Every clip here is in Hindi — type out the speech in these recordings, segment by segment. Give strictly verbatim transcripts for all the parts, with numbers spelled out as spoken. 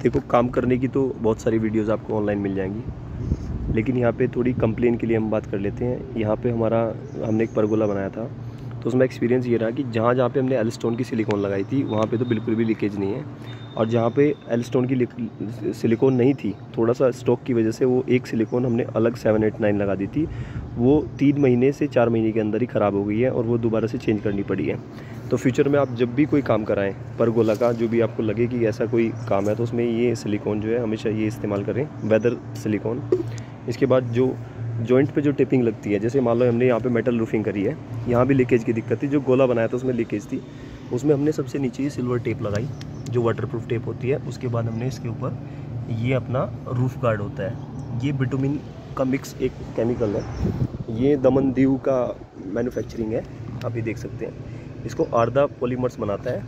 देखो, काम करने की तो बहुत सारी वीडियोस आपको ऑनलाइन मिल जाएंगी, लेकिन यहाँ पे थोड़ी कंप्लेन के लिए हम बात कर लेते हैं। यहाँ पे हमारा हमने एक परगोला बनाया था, तो उसमें एक्सपीरियंस ये रहा कि जहाँ जहाँ पे हमने एल स्टोन की सिलिकॉन लगाई थी वहाँ पे तो बिल्कुल भी लीकेज नहीं है, और जहाँ पे एल स्टोन की सिलिकॉन नहीं थी, थोड़ा सा स्टॉक की वजह से वो एक सिलिकॉन हमने अलग सेवन एट नाइन लगा दी थी, वो तीन महीने से चार महीने के अंदर ही ख़राब हो गई है और वो दोबारा से चेंज करनी पड़ी है। तो फ्यूचर में आप जब भी कोई काम कराएं परगोला का, जो भी आपको लगे कि ऐसा कोई काम है, तो उसमें ये सिलिकॉन जो है हमेशा ये इस्तेमाल करें, वेदर सिलिकॉन। इसके बाद जो जॉइंट पे जो टेपिंग लगती है, जैसे मान लो हमने यहाँ पे मेटल रूफिंग करी है, यहाँ भी लीकेज की दिक्कत थी, जो गोला बनाया था उसमें लीकेज थी, उसमें हमने सबसे नीचे ये सिल्वर टेप लगाई जो वाटरप्रूफ टेप होती है। उसके बाद हमने इसके ऊपर ये अपना रूफ गार्ड होता है, ये बिटुमिन का मिक्स एक केमिकल है, ये दमन दीव का मैन्युफैक्चरिंग है, आप ये देख सकते हैं, इसको आर्दा पॉलीमर्स बनाता है,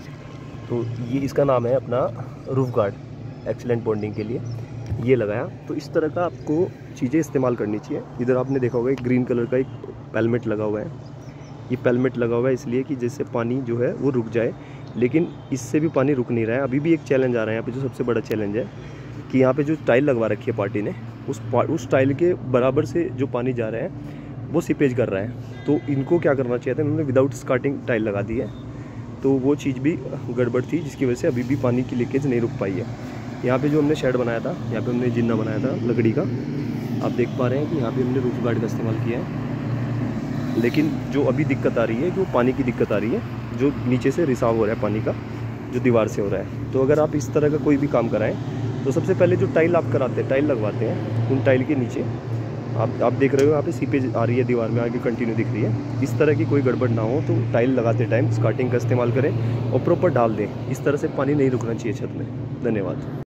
तो ये इसका नाम है अपना रूफ गार्ड एक्सीलेंट बॉन्डिंग के लिए ये लगाया। तो इस तरह का आपको चीज़ें इस्तेमाल करनी चाहिए। इधर आपने देखा होगा एक ग्रीन कलर का एक पेलमेट लगा हुआ है, ये पेलमेट लगा हुआ है इसलिए कि जिससे पानी जो है वो रुक जाए, लेकिन इससे भी पानी रुक नहीं रहा है। अभी भी एक चैलेंज आ रहा है यहाँ पे, जो सबसे बड़ा चैलेंज है कि यहाँ पे जो टाइल लगवा रखी है पार्टी ने, उस उस टाइल के बराबर से जो पानी जा रहा है वो सीपेज कर रहा है। तो इनको क्या करना चाहिए था, इन्होंने विदाउट स्कार्टिंग टाइल लगा दी है, तो वो चीज़ भी गड़बड़ थी, जिसकी वजह से अभी भी पानी की लीकेज नहीं रुक पाई है। यहाँ पे जो हमने शेड बनाया था, यहाँ पे हमने जिन्ना बनाया था लकड़ी का, आप देख पा रहे हैं कि यहाँ पे हमने रूफ गार्ड का इस्तेमाल किया है, लेकिन जो अभी दिक्कत आ रही है कि वो पानी की दिक्कत आ रही है, जो नीचे से रिसाव हो रहा है पानी का, जो दीवार से हो रहा है। तो अगर आप इस तरह का कोई भी काम कराएं, तो सबसे पहले जो टाइल आप कराते हैं, टाइल लगवाते हैं, उन टाइल के नीचे आप आप देख रहे हो यहाँ पे सीपेज आ रही है, दीवार में आगे कंटिन्यू दिख रही है। इस तरह की कोई गड़बड़ ना हो तो टाइल लगाते टाइम स्कार्टिंग का इस्तेमाल करें और प्रॉपर डाल दें। इस तरह से पानी नहीं रुकना चाहिए छत में। धन्यवाद।